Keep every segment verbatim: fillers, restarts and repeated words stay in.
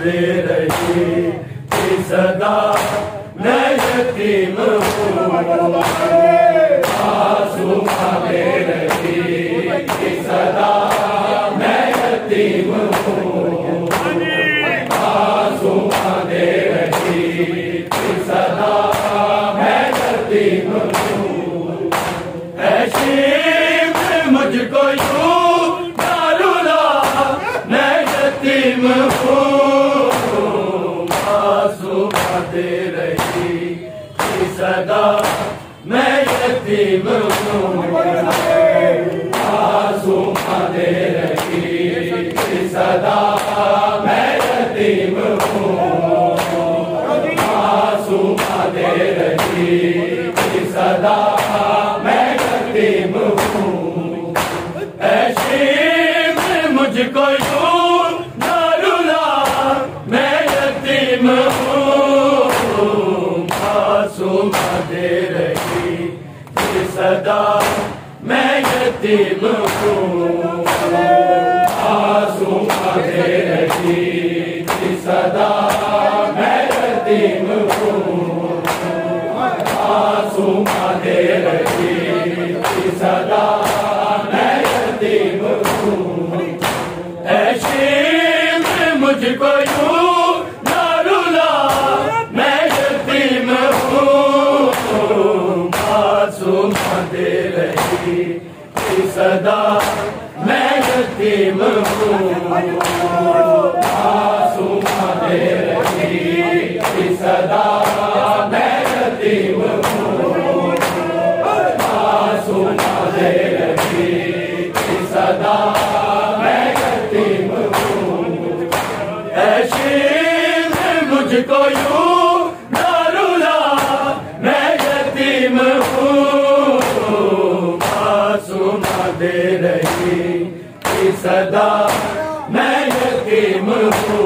दे रही कि सदा मैं यतीम हूँ, मासूमा दे रही कि सदा मैं यतीम हूँ, मासूमा दे रही कि सदा मैं यतीम हूँ। ऐसी मुझको यूं ना रुला, मैं यतीम हूँ, मासूमा दे रही कि सदा मैं यतीम हूँ, मासूमा दे रही कि सदा मैं यतीम हूँ, मासूमा दे रही कि सदा मैं यतीम हूँ। ऐसी मुझको यूं ना रुला, मैं यतीम हूँ, मासूमा दे रही कि सदा मैं यतीम हूँ, मासूमा दे रही कि सदा मैं यतीम हूँ, मासूमा दे रही कि सदा मैं यतीम हूँ। ऐसी मुझको यूं ना रुला, मैं यतीम हूँ, मासूमा दे रही कि सदा मैं यतीम हूँ, मासूमा दे रही कि सदा मैं यतीम हूँ, मासूमा दे रही कि सदा मैं यतीम हूँ। ऐसी मुझको यूं ना रुला, मैं यतीम हूँ, मासूमा दे रही कि सदा मैं यतीम हूँ,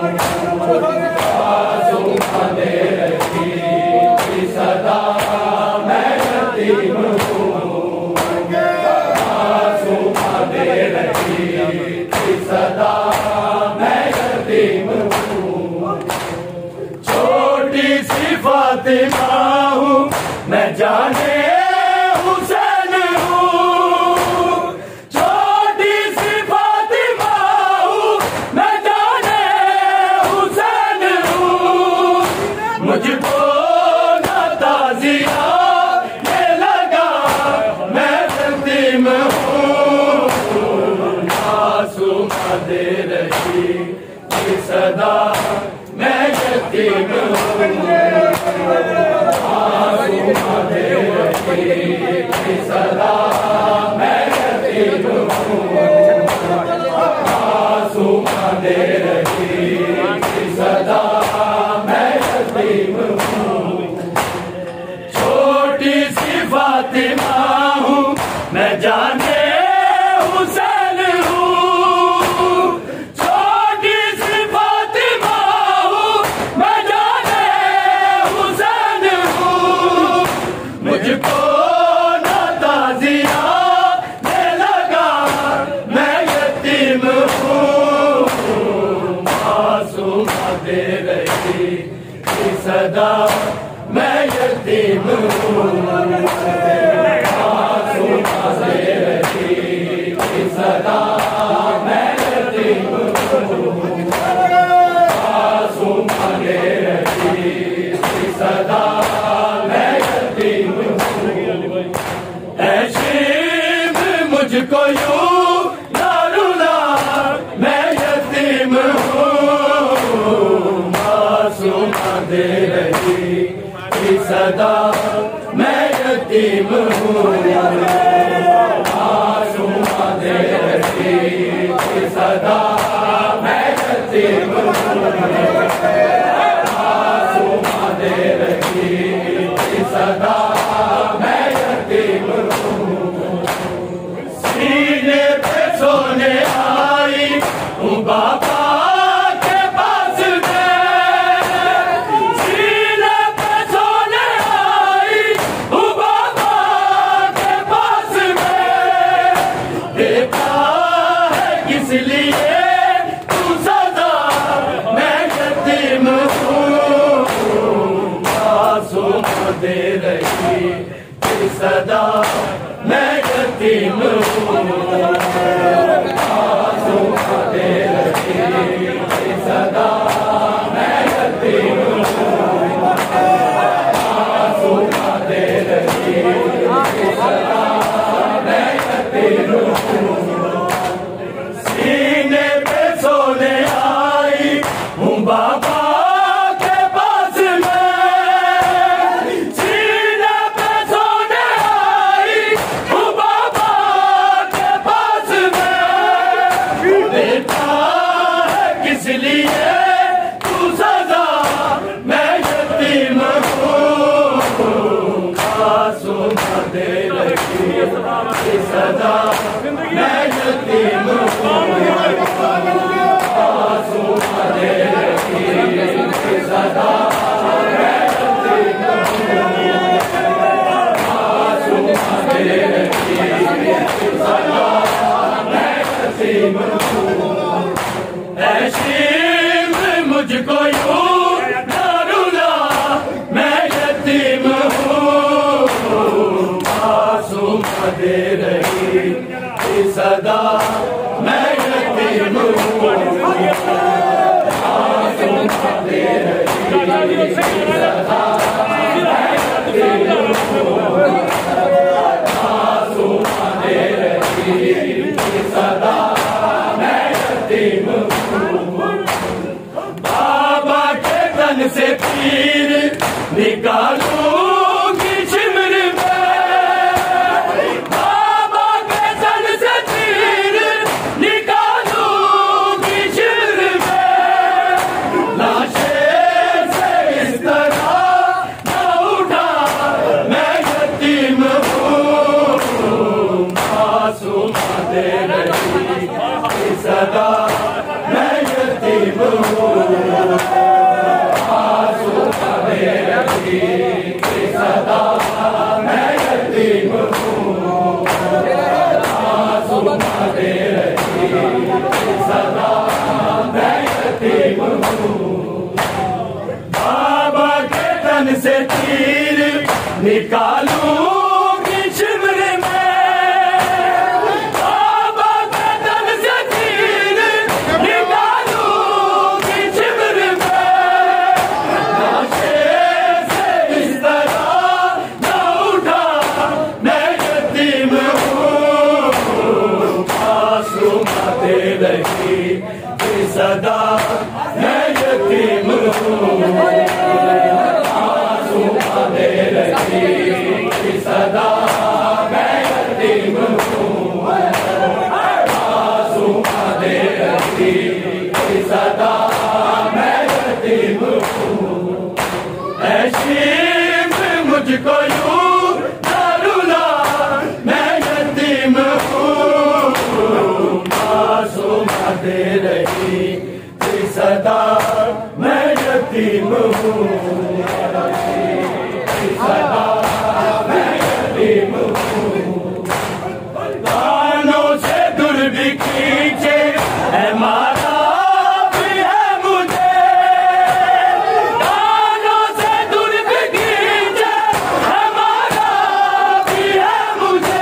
मासूमा दे रही कि सदा मैं यतीम हूँ, मासूमा दे रही कि सदा मैं यतीम हूँ। छोटी सी फातिमा हूँ मैं, जाने हुसैन हूँ, छोटी सी फातिमा हूँ मैं, जाने हुसैन हूँ। मुझको ना ताज़िया ये लगा, मैं यतीम हूँ, मासूमा दे रही कि सदा मैं यतीम हूँ, मासूमा दे रही कि सदा मैं यतीम हूँ, मासूमा दे रही कि सदा मैं यतीम हूँ। छोटी सी फातिमा हूँ मैं, जाने हुसैन हूँ, छोटी सी फातिमा हूँ मैं, जाने हुसैन हूँ। मुझको ना ताज़िया ये लगा, मैं यतीम हूँ, मासूमा दे रही कि सदा मैं यतीम हूँ, मासूमा दे रही कि सदा मैं यतीम हूँ, मासूमा दे रही कि सदा मैं यतीम हूँ। ऐसी मुझको यूं ना रुला, मैं यतीम हूँ, मासूमा दे रही कि सदा मैं यतीम हूँ, मासूमा दे रही कि सदा मैं यतीम हूँ, मासूमा दे रही कि सदा मैं यतीम हूँ। सीने पे सोने आई हूँ बाबा के पास में, सीने पे सोने आई हूँ बाबा के पास में। देखा है किस लिए तू सदा मैं सदा मैं यतीम हूँ आंसू दे रही सदा मैं यतीम हूँ आंसू दे रही सदा मैं यतीम हूँ सीने पे सोने आई हूँ बाबा इसलिए तू सदा मैं यतीम हूँ आंसू दे रही सदा मैं यतीम हूँ आंसू दे रही सदा मैं यतीम हूँ आंसू दे रही सदा मैं यतीम हूँ ऐशीम मुझको यूं ना रुला मैं यतीम हूँ मासूम दे रही सदा मैं यतीम हूँ मासूम दे रही सदा मैं यतीम हूँ मासूम दे रही सदा मैं यतीम हूँ बाबा के तन से तीर निकालूंगी शिमर में बाबा के तन से तीर निकालूंगी शिमर में लाशें से इस तरह न उठा मैं यतीम हूँ मासूम दे रही सदा मैं यतीम हूँ आंसू दे रही सदा मैं यतीम हूँ आंसू दे रही सदा मैं यतीम हूँ बाबा के तन से तीर निकालूंगी शिमर में बाबा के तन से तीर निकालूंगी शिमर में लाशें से इस तरह न उठा मैं यतीम हूँ आंसू दे रही सदा मैं यतीम हूँ आंसू दे रही सदा मैं यतीम हूँ आंसू दे रही सदा मैं यतीम हूँ ऐशीम मुझको यूं ना रुला मैं यतीम हूँ मासूम दे रही सदा मैं यतीम हूँ सदा मैं यतीम हूँ कानों से दूर भी खींचे है मारा भी है मुझे कानों से दूर भी खींचे है मारा भी है मुझे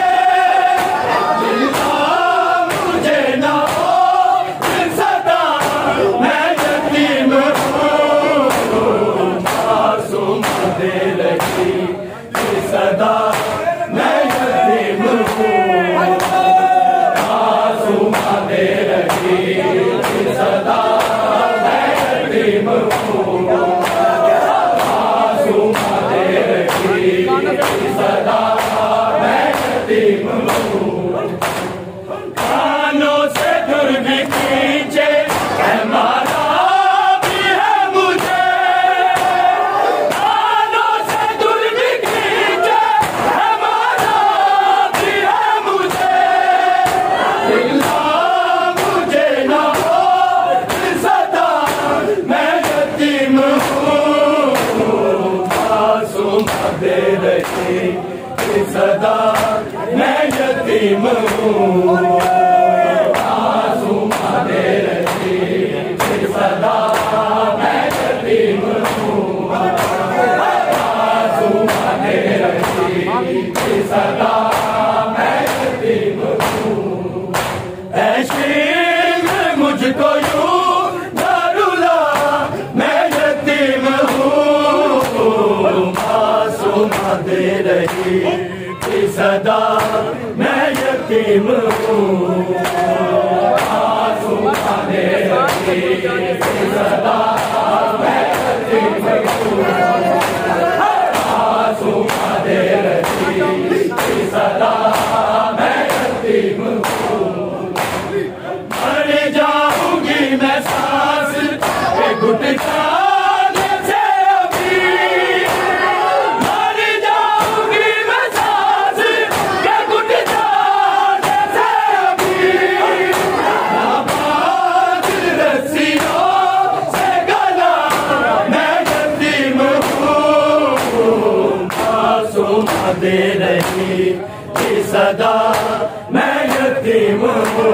मुझे ना हो सदा मैं यतीम हूँ मासूम दे रही यतीम हूँ, आंसू दे रही सदा मैं यतीम हूँ, आंसू दे रही सदा मैं यतीम हूँ। मर जाऊंगी मैं सांस के घुट जाने से अभी, मर जाऊंगी मैं सांस के घुट जाने से अभी, नाबाद रस्सियों से गला मैं यतीम हूँ, आंसू दे रही सदा मैं यतीम हूँ,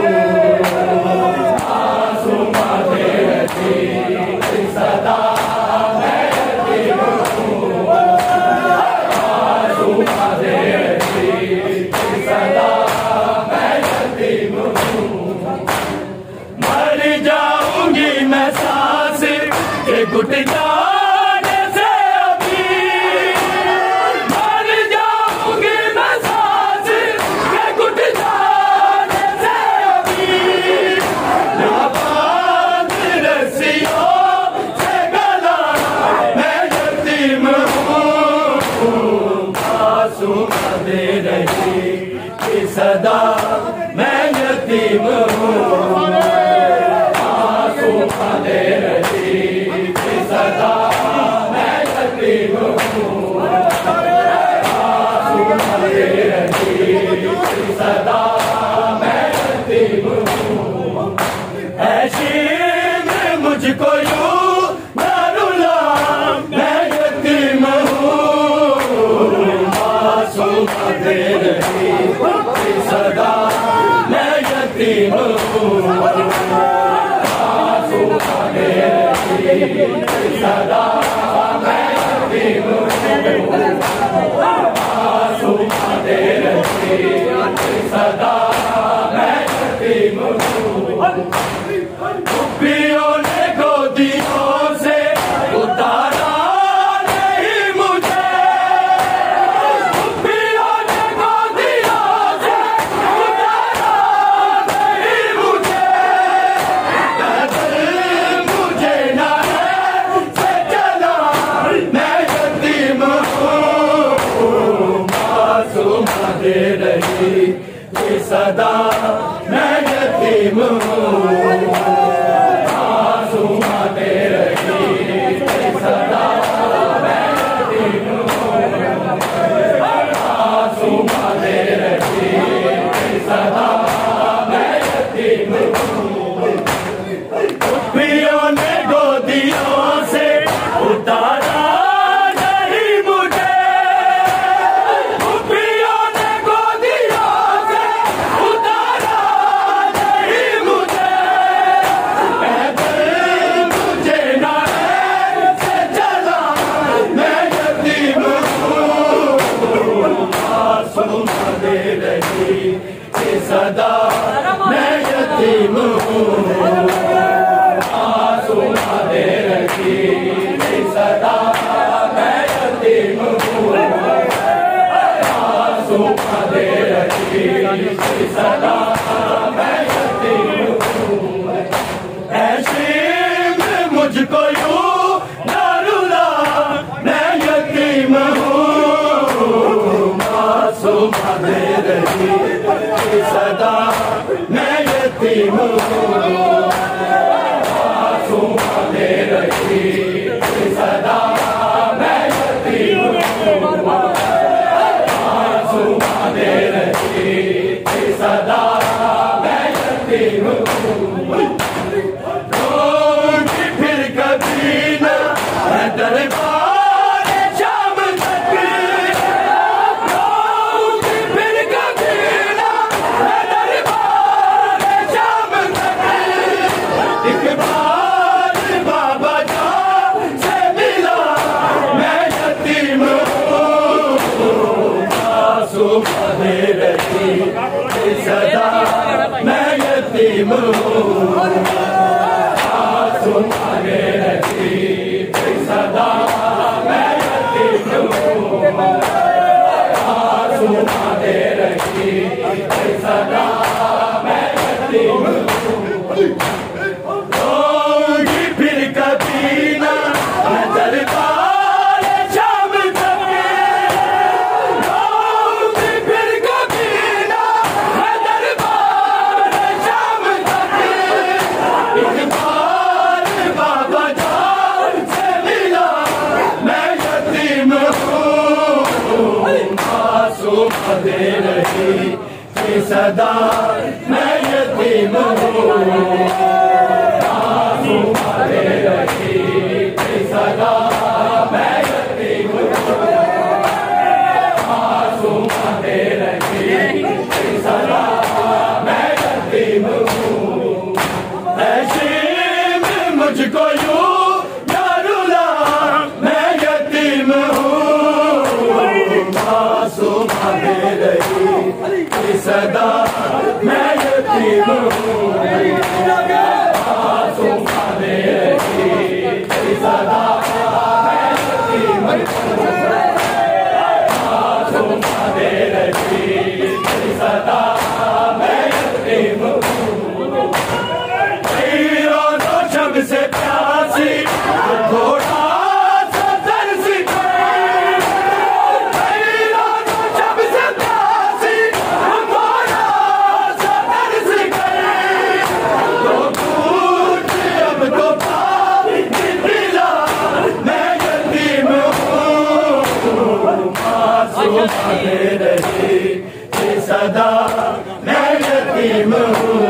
आंसू दे रही सदा मैं यतीम हूँ, आंसू दे रही सदा मैं यतीम हूँ। मर जाऊंगी मैं सांस के घुट जाने से अभी, मर जाऊंगी मैं सांस के घुट जाने से अभी, नाबाद रस्सियों से गला मैं यतीम हूँ, आंसू दे रही सदा मैं यतीम हूँ, आंसू दे रही सदा मैं यतीम हूँ, आंसू दे रही सदा मैं यतीम हूँ। ऐशी में मुझको यूं न रुला मैं यतीम हूँ, आंसू दे रही सदा मैं यतीम हूँ, आंसू दे रही सदा मैं यतीम हूँ, आंसू दे रही सदा मैं यतीम हूँ। गोपियों ने गोदियों से उतारा नहीं मुझे, गोपियों ने गोदियों से उतारा नहीं मुझे, पैदल मुझे नाले से चला मैं यतीम हूँ, आंसू दे रही सदा मैं यतीम हूँ, आंसू दे रही सदा मैं यतीम हूँ, आंसू दे रही सदा मैं यतीम हूँ। गोपियों ने गोदियों से उतारा नहीं मुझे, गोपियों ने गोदियों से उतारा नहीं मुझे, पैदल मुझे नाले से चला मैं यतीम हूँ, आंसू दे रही सदा मैं यतीम हूँ, आंसू दे रही सदा मैं यतीम हूँ, आंसू दे रही सदा मैं यतीम हूँ। ऐसे में मुझको यूं न रुला मैं यतीम हूँ, आंसू दे रही सदा मैं यतीम हूँ, आंसू दे रही सदा मैं यतीम हूँ, आंसू दे रही सदा मैं यतीम हूँ। रोऊंगी फिर कभी न मैं दरबार शाम तक, रोऊंगी फिर कभी न मैं दरबार शाम तक, एक बार बाबा जान से मिला मैं यतीम हूँ, आंसू दे रही सदा मैं यतीम हूँ, आंसू दे रही सदा मैं यतीम हूँ, आंसू दे रही सदा मासूम दे रही कि सदा मैं यतीम हूँ, मासूम दे रही कि सदा मैं यतीम हूँ, मासूम दे रही कि सदा मैं यतीम हूँ। ऐसी में मुझको यूं ना रुला, मैं यतीम हूँ, मासूम दे रही कि सदा मैं यतीम हूँ, मासूम दे रही कि सदा मैं यतीम हूँ, मासूम दे रही कि सदा मैं यतीम हूँ। रोज़ो शब से प्यासी थोड़ा सा दर्द करे, रोज़ो शब से प्यासी थोड़ा सा दर्द करे, तो पूछ अब तो पानी पिला मैं यतीम हूँ, मासूम दे रही कि सदा मैं यतीम हूँ,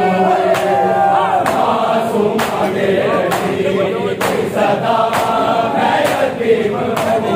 मासूम दे रही कि सदा मैं यतीम हूँ,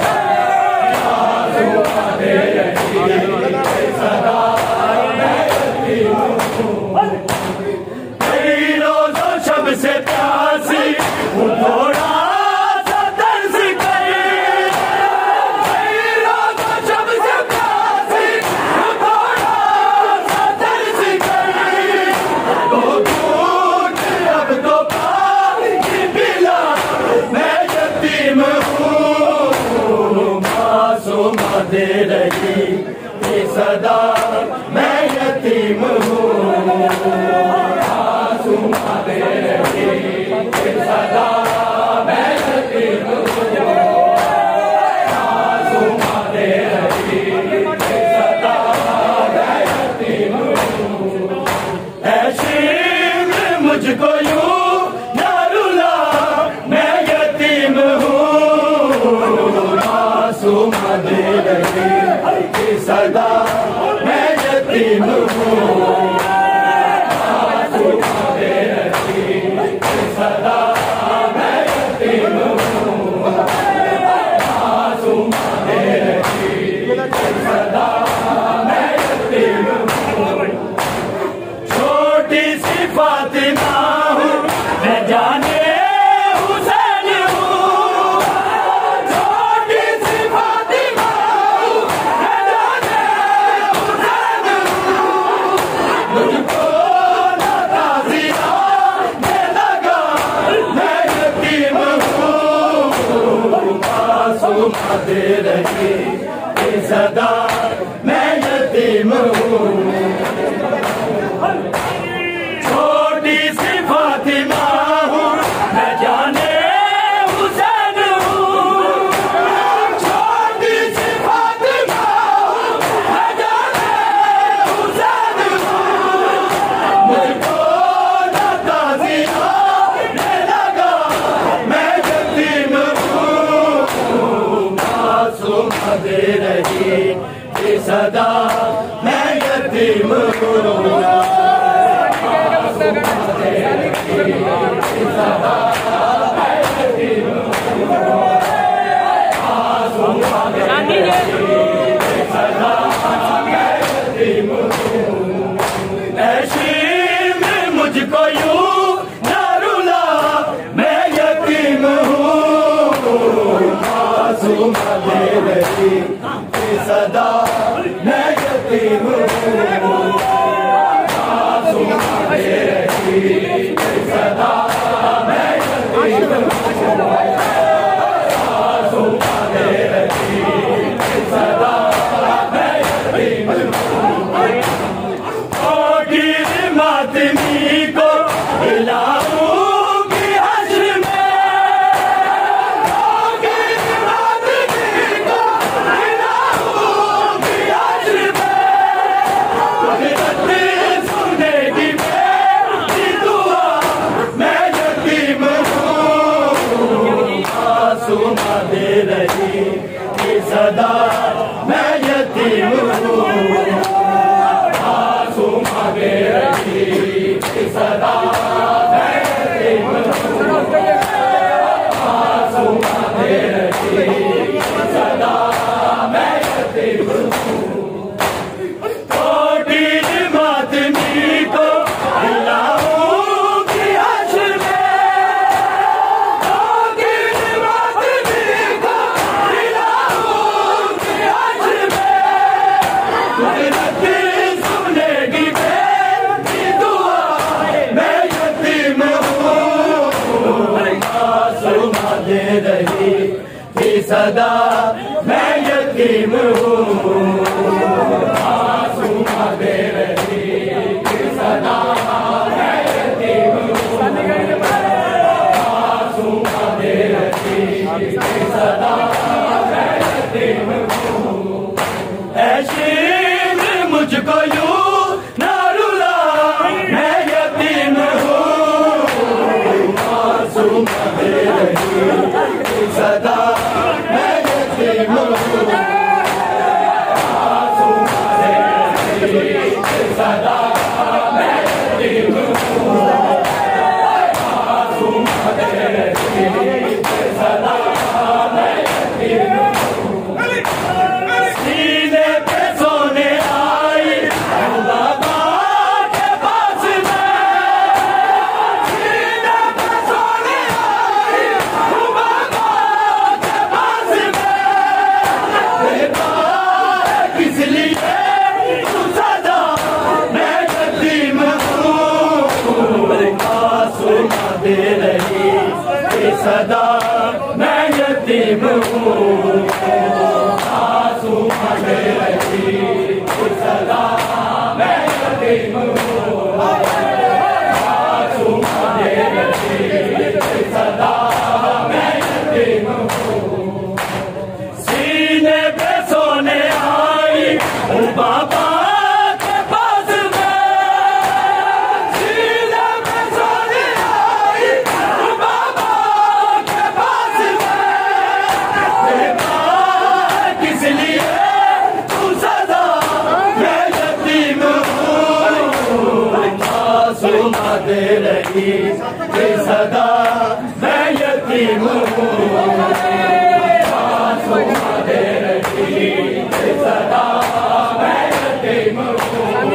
मासूम दे रही कि सदा मैं यतीम हूँ। मेरी रोज़ो शब से प्यासी हूँ थोड़ा सा दर्द करे, मेरी रोज़ो शब से प्यासी हूँ थोड़ा सा दर्द करे, तो दूध अब तो पानी पिला मैं यतीम हूँ, मासूम दे रही कि सदा मैं यतीम हूँ, मासूम दे रही कि सदा मैं यतीम हूँ, मासूम दे रही कि सदा मैं यतीम हूँ। ऐसी में मुझको यूं ना रुला, मैं यतीम हूँ, मासूम दे रही कि सदा मैं यतीम हूँ, मासूम दे रही कि सदा मैं यतीम हूँ, मासूम दे रही कि सदा मैं यतीम हूँ। छोटी सी फातिमा हूँ मैं जाने हुसैन हूँ, छोटी सी फातिमा हूँ मैं जाने हुसैन हूँ, मुझको ना ताज़िया में लगा मैं यतीम हूँ, मासूम दे रही कि सदा मैं यतीम हूँ। छोटी सी फातिमा हूँ मैं जाने हुसैन हूँ, छोटी सी फातिमा हूँ मैं जाने हुसैन हूँ, मुझको ना ताज़िया में लगा मैं यतीम हूँ, मासूम दे रही कि सदा मैं यतीम हूँ, ऐसी में मुझको यूं ना रुला, मैं यतीम हूँ, मासूम दे रही कि सदा मैं सदा मैं यतीम हूँ, मासूमा दे रही कि सदा मैं यतीम हूँ, मासूमा दे रही कि सदा मैं यतीम हूँ। ऐ शीर मुझको यूं ना रुला, मैं यतीम हूँ, मासूमा दे रही कि सदा मैं यतीम हूँ, मासूमा दे रही कि सदा मैं यतीम हूँ, मासूमा दे रही कि सदा मैं यतीम हूँ। सीने पे सोने आई हूँ बाबा के पास मैं, सीने पे सोने आई हूँ बाबा के पास मैं, बेटा किस लिए तू सदा मैं यतीम हूँ, मासूमा दे रही कि सदा मैं यतीम हूँ, मासूमा दे रही कि सदा मैं यतीम हूँ, मासूमा दे रही कि सदा मैं यतीम हूँ। सीने पे सोने आई हूँ बाबा के पास मैं, सीने पे सोने आई हूँ बाबा के पास मैं, बेटा किस लिए तू सदा मैं यतीम हूँ, मासूमा दे रही कि सदा मैं यतीम हूँ, मासूमा दे रही कि सदा मैं यतीम हूँ,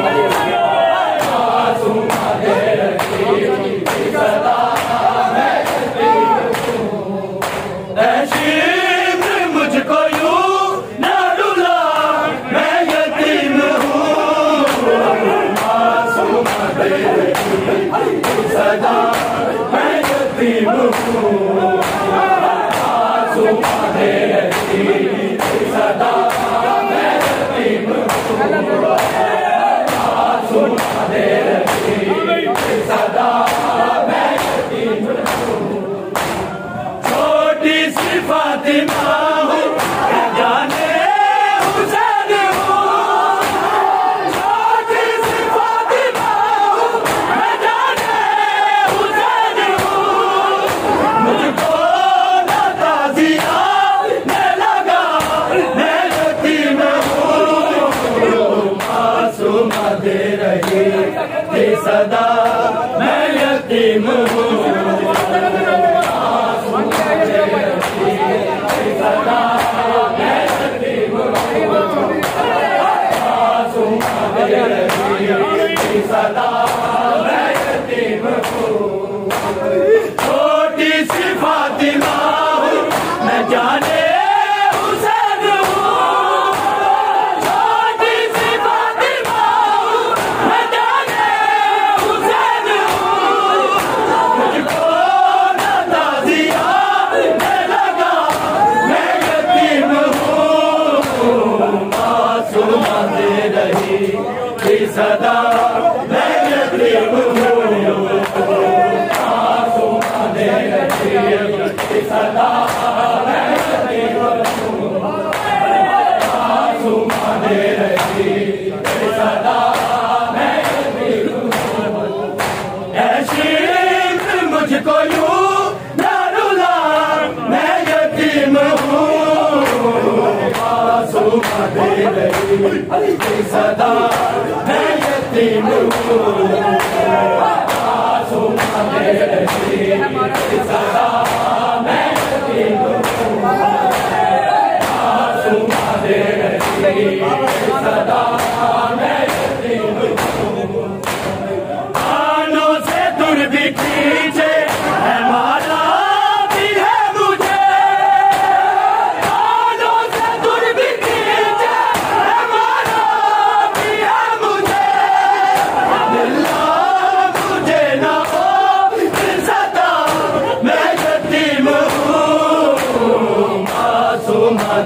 मासूमा दे रही कि सदा मैं यतीम हूँ। ऐ शीर मुझको यूं ना रुला, मैं यतीम हूँ, मासूमा दे रही कि सदा मैं यतीम हूँ, मासूमा दे रही कि सदा मैं यतीम हूँ, मासूमा दे रही कि सदा मैं यतीम हूँ। छोटी सी फातिमा हूँ, मैं जाने हुसैन हूँ, छोटी सी फातिमा हूँ, मैं जाने हुसैन हूँ, मुझको ना ताज़िया में लगा मैं यतीम हूँ, मासूमा दे रही कि सदा मैं यतीम हूँ, सदा मैं यतीम हूँ। छोटी सी फातिमा हूँ, मैं जाने हुसैन हूँ, छोटी सी फातिमा हूँ, मैं जाने हुसैन हूँ, मुझको ना ताज़िया में लगा मैं यतीम हूँ, मासूमा दे रही कि सदा मैं यतीम हूँ, मासूमा दे रही कि सदा मैं यतीम हूँ, मासूमा दे रही कि सदा मैं यतीम हूँ। ऐ शीर मुझको यूं ना रुला, मैं यतीम हूँ, मासूमा दे रही कि सदा मैं यतीम हूँ, मासूमा दे रही कि सदा मैं यतीम हूँ, मासूमा दे रही कि सदा मैं यतीम हूँ। कानों से दूर भी खींचे है माला भी है मुझे, कानों से दूर भी खींचे है माला भी है मुझे,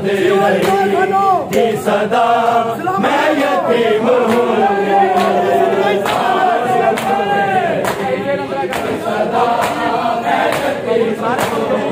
दे की सदा मैं यतीम हूँ सदा मैं यतीम हूँ